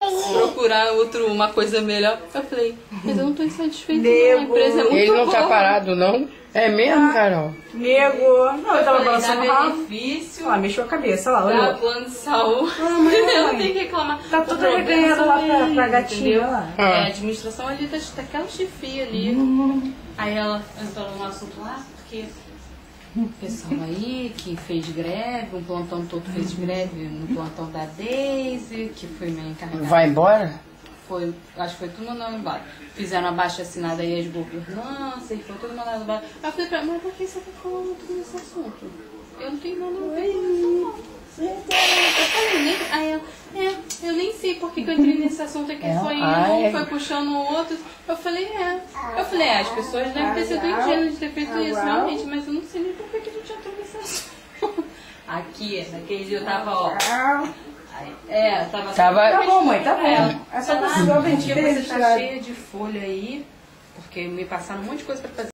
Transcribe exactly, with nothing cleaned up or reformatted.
procurar outro, uma coisa melhor. Eu falei, mas eu não tô insatisfeita, não. Nego. A empresa é muito Ele não boa. tá parado, não? É mesmo, Carol? Nego. Não, eu tava Falei, dá balançando o rabo. benefício, Ela mexeu a cabeça, lá, dá olhou. plano de saúde. Ah, mãe, Eu não mãe. tenho que reclamar. Tá O tudo problema reganhado lá são pra, eles, pra gatinha entendeu? lá. É, Ah. a administração ali tá, daquela chefia ali. Uhum. Aí ela entrou no assunto lá, porque o pessoal aí que fez greve, um plantão todo fez greve no plantão da Daisy, que foi minha encarregada. Vai embora? Foi, acho que foi tudo mandado embora. Fizeram abaixo assinada aí as governanças e foi tudo mandado embora. Aí eu falei pra ela, mas por que você tá falando tudo nesse assunto? Eu não tenho nada a ver com isso, não. Eu falei, nem, aí ela, é, eu nem sei por que que eu entrei nesse assunto aqui, É, foi ai. um, foi puxando o outro. Eu falei, é. Eu falei, é, as pessoas devem ter sido ingênuas de ter feito isso, realmente, mas eu não sei nem por que que a gente entrou nesse assunto. Aqui, naquele dia eu tava, ó. Aí, é, eu tava. Tava- Tá bom, mãe, tá bom. É, É só tá pra se lá, bem um dia você tá cheia de folha aí, porque me passaram um monte de coisa pra fazer.